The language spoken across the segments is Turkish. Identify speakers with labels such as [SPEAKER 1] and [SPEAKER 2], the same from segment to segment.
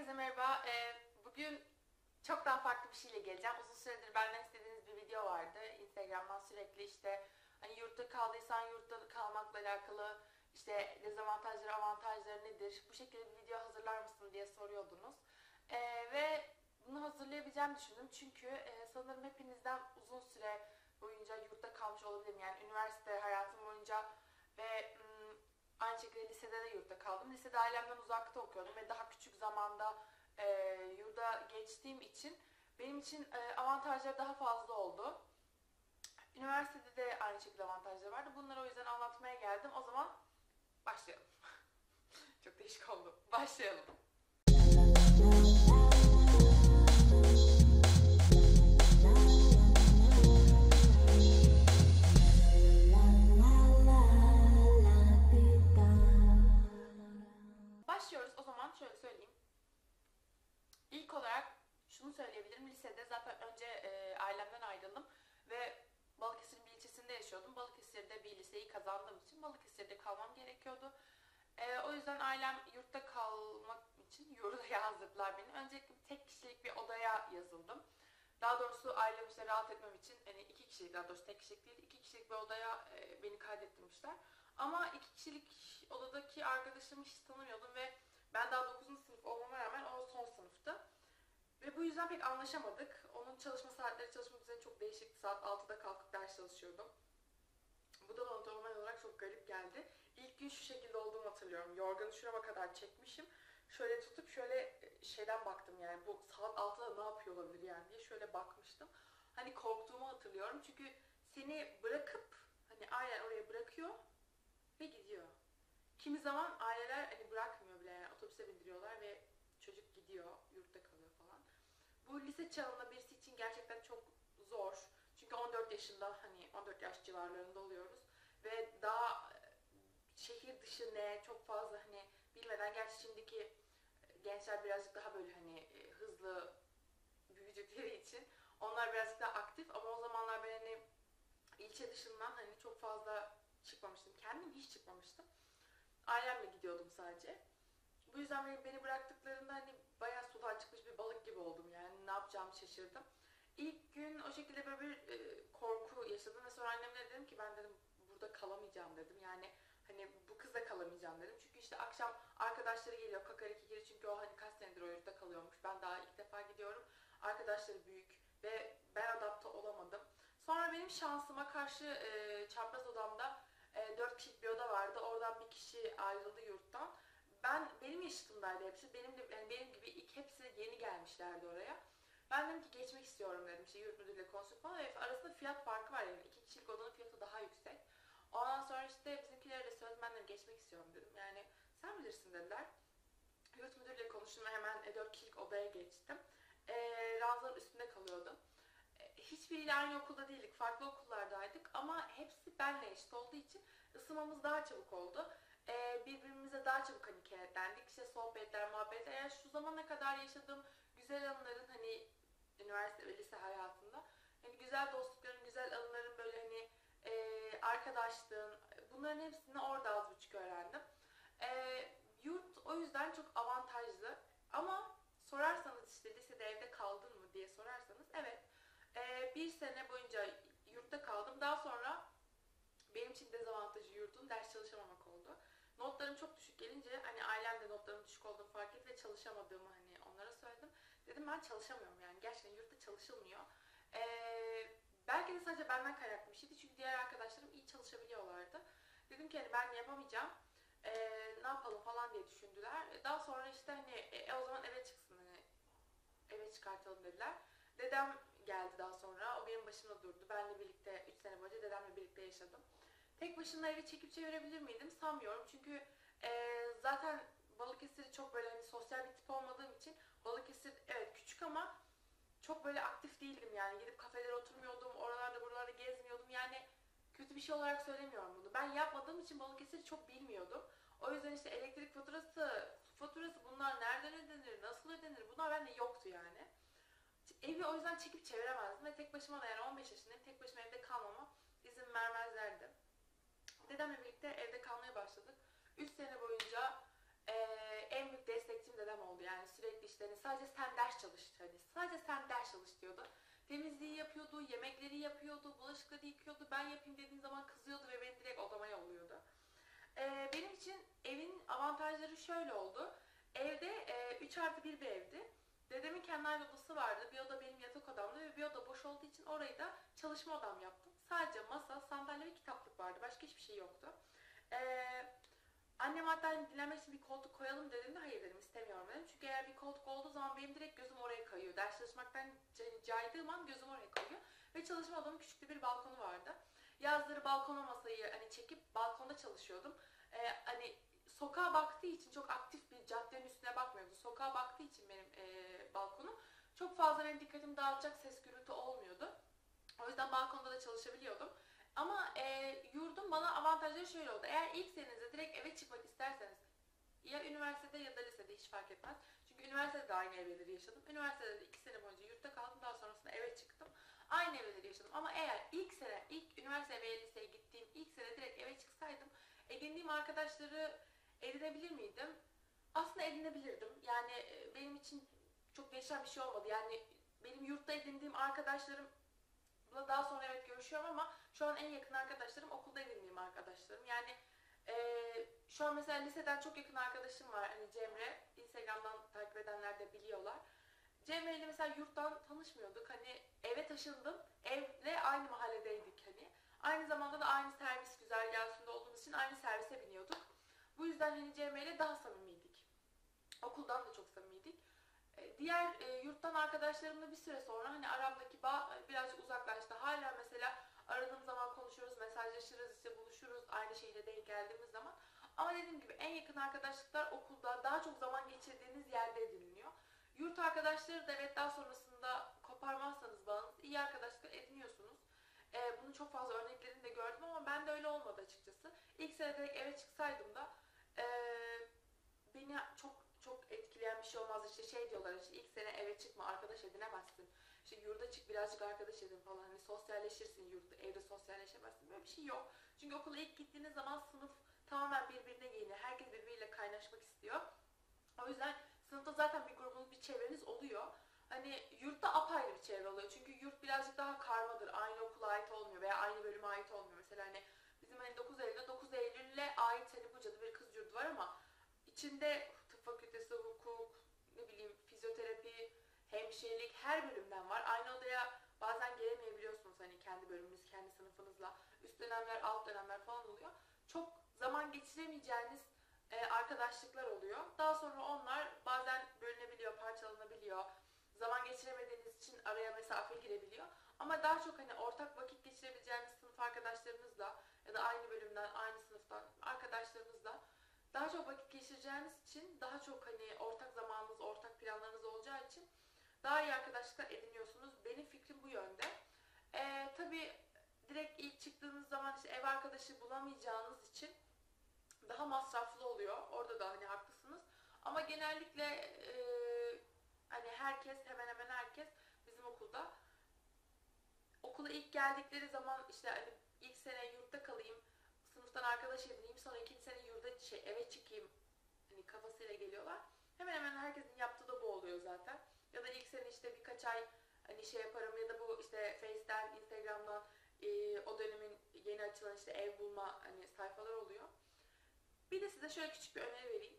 [SPEAKER 1] Herkese merhaba. Bugün çok daha farklı bir şeyle geleceğim. Uzun süredir benden istediğiniz bir video vardı. Instagram'dan sürekli işte hani yurtta kaldıysan yurtta kalmakla alakalı işte dezavantajları, avantajları nedir? Bu şekilde bir video hazırlar mısın diye soruyordunuz. Ve bunu hazırlayabileceğimi düşündüm. Çünkü sanırım hepinizden uzun süre boyunca yurtta kalmış olabilirim. Yani üniversite hayatım boyunca ve aynı şekilde lisede de yurtta kaldım. Lisede ailemden uzakta okuyordum ve daha küçük zamanda yurda geçtiğim için benim için avantajları daha fazla oldu. Üniversitede de aynı şekilde avantajları vardı. Bunları o yüzden anlatmaya geldim. O zaman başlayalım. Çok değişik oldu. Başlayalım. Başlıyoruz. O zaman şöyle söyleyeyim. İlk olarak şunu söyleyebilirim. Lisede zaten önce ailemden ayrıldım ve Balıkesir'in bir ilçesinde yaşıyordum. Balıkesir'de bir liseyi kazandığım için Balıkesir'de kalmam gerekiyordu. O yüzden ailem yurtta kalmak için yurda yazdırdılar beni. Öncelikle tek kişilik bir odaya yazıldım. Daha doğrusu ailem işte rahat etmem için hani iki kişilik, daha doğrusu tek kişilik değil, iki kişilik bir odaya beni kaydettirmişler. Ama iki kişilik odadaki arkadaşımı hiç tanımıyordum ve ben daha 9. sınıf olmama rağmen o son sınıftı. Ve bu yüzden pek anlaşamadık. Onun çalışma saatleri, çalışma düzeni çok değişikti. Saat 6'da kalkıp ders çalışıyordum. Bu da bana normal olarak çok garip geldi. İlk gün şu şekilde olduğumu hatırlıyorum. Yorganı şurama kadar çekmişim. Şöyle tutup şöyle şeyden baktım, yani bu saat 6'da ne yapıyor olabilir yani diye şöyle bakmıştım. Hani korktuğumu hatırlıyorum. Çünkü seni bırakıp hani ailen oraya bırakıyor ve gidiyor. Kimi zaman aileler hani bırakmıyor bile, yani otobüse bindiriyorlar ve çocuk gidiyor, yurtta kalıyor falan. Bu lise çağında birisi için gerçekten çok zor. Çünkü 14 yaşında, hani 14 yaş civarlarında oluyoruz. Ve daha şehir dışı ne çok fazla hani bilmeden, gerçi şimdiki gençler birazcık daha böyle hani hızlı büyüdükleri için onlar birazcık daha aktif, ama o zamanlar ben hani ilçe dışından hani çok fazla çıkmamıştım. Kendim hiç çıkmamıştım. Ailemle gidiyordum sadece. Bu yüzden beni bıraktıklarında hani bayağı sudan çıkmış bir balık gibi oldum, yani ne yapacağımı şaşırdım. İlk gün o şekilde böyle bir korku yaşadım ve sonra annemle dedim ki ben dedim burada kalamayacağım dedim. Yani hani bu kızla kalamayacağım dedim. Çünkü işte akşam arkadaşları geliyor, kakariki geliyor, çünkü o hani kaç senedir o yurtta kalıyormuş. Ben daha ilk defa gidiyorum. Arkadaşları büyük ve ben adapte olamadım. Sonra benim şansıma karşı çapraz odamda 4 kişilik bir oda vardı. Oradan bir kişi ayrıldı yurttan. Benim yaşıtımdaydı hepsi. Yani benim gibi ilk hepsi yeni gelmişlerdi oraya. Ben dedim ki geçmek istiyorum dedim. İşte yurt müdürüyle konuştuk falan. Ve arasında fiyat farkı var yani. 2 kişilik odanın fiyatı daha yüksek. Ondan sonra işte bizimkilere de söyledim, ben dedim geçmek istiyorum dedim. Yani sen bilirsin dediler. Yurt müdürüyle konuştum ve hemen 4 kişilik odaya geçtim. Ranzaların üstünde kalıyordum. Hiçbiriyle aynı okulda değildik. Farklı okullardaydık. Ama hepsi benle eşit olduğu için ısınmamız daha çabuk oldu. Birbirimize daha çabuk hani kenetlendik. İşte sohbetler, muhabbetler. Yani şu zamana kadar yaşadığım güzel anıların hani üniversite ve lise hayatında hani güzel dostlukların, güzel anıların, böyle hani arkadaşlığın, bunların hepsini orada az buçuk öğrendim. Yurt o yüzden çok avantajlı. Ama sorarsanız işte lisede evde kaldın mı diye sorarsanız, evet. Bir sene boyunca yurtta kaldım. Daha sonra benim için dezavantajı yurdun ders çalışamamak oldu. Notlarım çok düşük gelince hani ailem de notlarımın düşük olduğunu fark etti ve çalışamadığımı hani onlara söyledim. Dedim ben çalışamıyorum, yani gerçekten yurtta çalışılmıyor. Belki de sadece benden kaynaklı bir şeydi, çünkü diğer arkadaşlarım iyi çalışabiliyorlardı. Dedim ki hani ben yapamayacağım. Ne yapalım falan diye düşündüler. Daha sonra işte hani o zaman eve çıksın, hani eve çıkartalım dediler. Dedem geldi daha sonra. O benim başımda durdu. Benle birlikte 3 sene boyunca dedemle birlikte yaşadım. Tek başına evi çekip çevirebilir miydim? Sanmıyorum. Çünkü zaten Balıkesir çok böyle hani sosyal bir tip olmadığım için, Balıkesir evet küçük ama çok böyle aktif değildim yani. Gidip kafelere oturmuyordum. Oralarda buralarda gezmiyordum. Yani kötü bir şey olarak söylemiyorum bunu. Ben yapmadığım için Balıkesir'i çok bilmiyordum. O yüzden işte elektrik faturası, su faturası, bunlar nereden ödenir, nasıl ödenir, bunlar bende yoktu yani. Evi o yüzden çekip çeviremezdim ve tek başıma da, yani 15 yaşındayım, tek başıma evde kalmama izin vermezlerdi. Dedemle birlikte evde kalmaya başladık. 3 sene boyunca en büyük destekçim dedem problem oldu. Yani sürekli işte hani sadece sen ders çalış, hani sadece sen ders çalış diyordu. Temizliği yapıyordu, yemekleri yapıyordu, bulaşıkları yıkıyordu. Ben yapayım dediğim zaman kızıyordu ve beni direkt odama yolluyordu. Benim için evin avantajları şöyle oldu. Evde 3 artı 1 bir evdi. Dedemin kendi ayrı odası vardı. Bir oda benim yatak odamdı ve bir oda boş olduğu için orayı da çalışma odam yaptım. Sadece masa, sandalye ve kitaplık vardı. Başka hiçbir şey yoktu. Ee, Annem hatta dinlenmek için bir koltuk koyalım dediğinde hayır dedim, istemiyorum dedim. Çünkü eğer bir koltuk olduğu zaman benim direkt gözüm oraya kayıyor. Ders çalışmaktan caydığım an gözüm oraya kayıyor. Ve çalışma odamın küçük bir balkonu vardı. Yazları balkona masayı hani çekip balkonda çalışıyordum. Hani sokağa baktığı için, çok aktif bir caddenin üstüne bakmıyordu. Sokağa baktığı için benim balkonum çok fazla benim dikkatimi dağıtacak ses gürültü olmuyordu. O yüzden balkonda da çalışabiliyordum. Ama yurdun bana avantajları şöyle oldu. Eğer ilk senenizde direkt eve çıkmak isterseniz, ya üniversitede ya da lisede, hiç fark etmez. Çünkü üniversitede de aynı evleri yaşadım. Üniversitede de 2 sene boyunca yurtta kaldım. Daha sonrasında eve çıktım. Aynı evleri yaşadım. Ama eğer ilk üniversite ve liseye gittiğim ilk sene direkt eve çıksaydım, edindiğim arkadaşları edinebilir miydim? Aslında edinebilirdim. Yani benim için çok değişen bir şey olmadı. Yani benim yurtta edindiğim arkadaşlarım daha sonra evet görüşüyorum ama şu an en yakın arkadaşlarım okulda edindiğim arkadaşlarım. Yani şu an mesela liseden çok yakın arkadaşım var. Hani Cemre, Instagram'dan takip edenler de biliyorlar. Cemre ile mesela yurttan tanışmıyorduk. Hani eve taşındım. Evle aynı mahalledeydik hani. Aynı zamanda da aynı servis güzergahında olduğumuz için aynı servise biniyorduk. Bu yüzden hani Cemre ile daha samimiydik. Okuldan da çok samimiydik. Diğer yurttan arkadaşlarımla bir süre sonra hani aramdaki bağ birazcık uzaklaştı. Hala mesela aradığım zaman konuşuyoruz, mesajlaşırız, işte buluşuruz aynı şehirde denk geldiğimiz zaman. Ama dediğim gibi en yakın arkadaşlıklar okulda, daha çok zaman geçirdiğiniz yerde ediniliyor. Yurt arkadaşları da evet, daha sonrasında koparmazsanız bağınız, iyi arkadaşlıklar ediniyorsunuz. Bunun çok fazla örneklerini de gördüm ama ben de öyle olmadı açıkçası. İlk sene direkt eve çıksaydım da e, beni çok etkileyen bir şey olmaz. İşte şey diyorlar, işte ilk sene eve çıkma, arkadaş edinemezsin. İşte yurda çık, birazcık arkadaş edin falan. Hani sosyalleşirsin yurtta, evde sosyalleşemezsin. Böyle bir şey yok. Çünkü okula ilk gittiğiniz zaman sınıf tamamen birbirine yeni. Herkes birbiriyle kaynaşmak istiyor. O yüzden sınıfta zaten bir grubunuz, bir çevreniz oluyor. Hani yurtta apayrı bir çevre oluyor. Çünkü yurt birazcık daha karmadır. Aynı okula ait olmuyor veya aynı bölüme ait olmuyor. Mesela hani bizim hani 9 Eylül'le ait hani Buca'da bir kız yurdu var ama içinde tıp fakültesi, hukuk, ne bileyim fizyoterapi, hemşirelik, her bölümden var. Aynı odaya bazen gelemeyebiliyorsunuz hani kendi bölümünüz, kendi sınıfınızla. Üst dönemler, alt dönemler falan oluyor. Çok zaman geçiremeyeceğiniz arkadaşlıklar oluyor. Daha sonra onlar bazen bölünebiliyor, parçalanabiliyor. Zaman geçiremediğiniz için araya mesafe girebiliyor. Ama daha çok hani ortak vakit geçirebileceğiniz sınıf arkadaşlarınızla ya da aynı bölümden, aynı sınıftan arkadaşlarınızla daha çok vakit geçireceğiniz için, daha çok hani ortak zamanınız, ortak planlarınız olacağı için daha iyi arkadaşlıklar ediniyorsunuz. Benim fikrim bu yönde. Tabii direkt ilk çıktığınız zaman işte ev arkadaşı bulamayacağınız için daha masraflı oluyor. Orada da hani haklısınız. Ama genellikle hani herkes, hemen hemen herkes bizim okulda okula ilk geldikleri zaman işte hani ilk sene yurtta kalayım, sınıftan arkadaş edineyim, sonra ikinci sene eve çıkayım hani kafasıyla geliyorlar. Hemen hemen herkesin yaptığı da bu oluyor zaten. Ya da ilk sene işte birkaç ay hani şey yaparım ya da bu işte Face'ten, Instagram'dan o dönemin yeni açılan işte ev bulma hani sayfalar oluyor. Bir de size şöyle küçük bir öneri vereyim.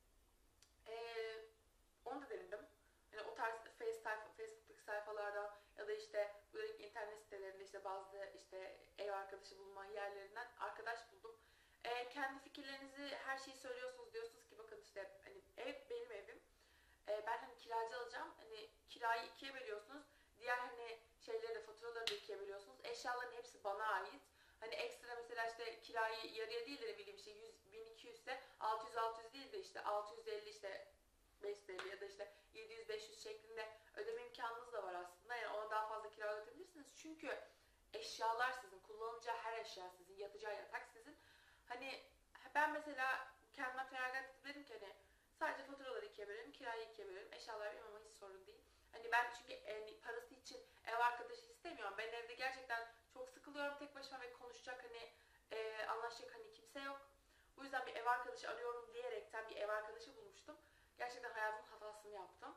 [SPEAKER 1] Onu da denedim. Yani o tarz Facebook'taki sayfalardan ya da işte buradaki internet sitelerinde işte bazı işte ev arkadaşı bulma yerlerinden arkadaş buldum. Kendi fikirlerinizi, her şeyi söylüyorsunuz, diyorsunuz ki bakın işte hani ev benim evim. Ben hani kiracı alacağım. Hani kirayı ikiye bölüyorsunuz. Diğer hani şeyleri de, faturaları da ikiye bölüyorsunuz. Eşyaların hepsi bana ait. Hani ekstra mesela işte kirayı yarıya değil de ne bileyim işte 100, 1200 ise 600 değil de işte 650 işte 550 ya da işte 700-500 şeklinde ödeme imkanınız da var aslında. Yani ona daha fazla kira ödeyebilirsiniz. Çünkü eşyalar sizin, kullanacağı her eşya sizin, yatacağı yatak sizin. Hani ben mesela kendime feragat edip dedim ki hani sadece faturaları ikiye bölerim, kirayı ikiye bölerim, eşyalar benim ama hiç sorun değil. Hani ben çünkü parası için ev arkadaşı istemiyorum. Ben evde gerçekten çok sıkılıyorum tek başıma ve konuşacak hani anlaşacak hani kimse yok. Bu yüzden bir ev arkadaşı arıyorum diyerekten bir ev arkadaşı bulmuştum. gerçekten hayatımın hatasını yaptım.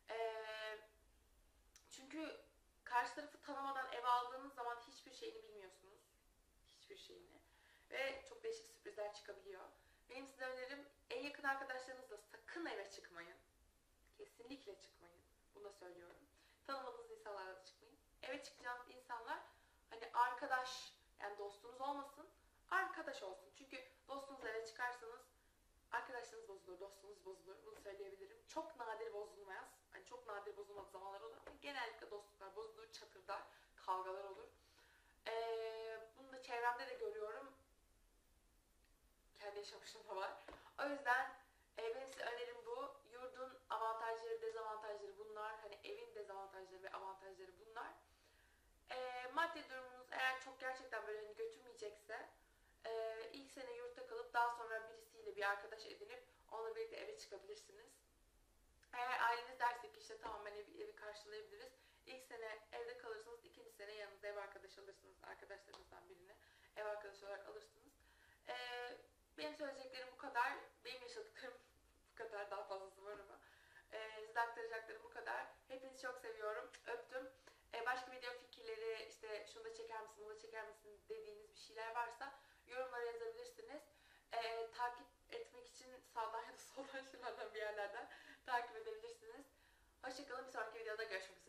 [SPEAKER 1] Çünkü karşı tarafı tanımadan eve aldığınız zaman hiçbir şeyini bilmiyorsunuz. Hiçbir şeyini. Ve çok değişik sürprizler çıkabiliyor. Benim size önerim, en yakın arkadaşlarınızla sakın eve çıkmayın. Kesinlikle çıkmayın. Bunu da söylüyorum. Tanımadığınız insanlarla da çıkmayın. Eve çıkacağınız insanlar hani arkadaş, yani dostunuz olmasın, arkadaş olsun. Çünkü dostunuz eve çıkarsanız arkadaşlarınız bozulur, dostunuz bozulur. Bunu söyleyebilirim. Çok nadir bozulmaz. Hani çok nadir bozulmadığı zamanlar olur ama genellikle dostluklar bozulur, çatırdar, kavgalar olur. Bunu da çevremde de görüyorum. Kendi yaşamışlığım da var. O yüzden benim size önerim bu. Yurdun avantajları, dezavantajları bunlar. Hani evin dezavantajları ve avantajları bunlar. Maddi durumunuz eğer çok gerçekten böyle hani götürmeyecekse ilk sene yurtta kalıp daha sonra birisiyle bir arkadaş edinip onunla birlikte eve çıkabilirsiniz. Eğer aileniz derse ki işte tamam ben evi karşılayabiliriz. İlk sene evde kalırsınız, ikinci sene yanınızda ev arkadaşı alırsınız. Arkadaşlarınızdan birini ev arkadaşı olarak alırsınız. Benim söyleyeceklerim bu kadar. Benim yaşadıklarım bu kadar. Daha fazlası var ama. Size aktaracaklarım bu kadar. Hepinizi çok seviyorum. Öptüm. Başka video fikirleri, işte şunu da çeker misin, bunu da çeker misin dediğiniz bir şeyler varsa yorumlara yazabilirsiniz. Takip etmek için sağdan ya da soldan şuralardan bir yerlerden takip edebilirsiniz. Hoşçakalın. Bir sonraki videoda görüşmek üzere.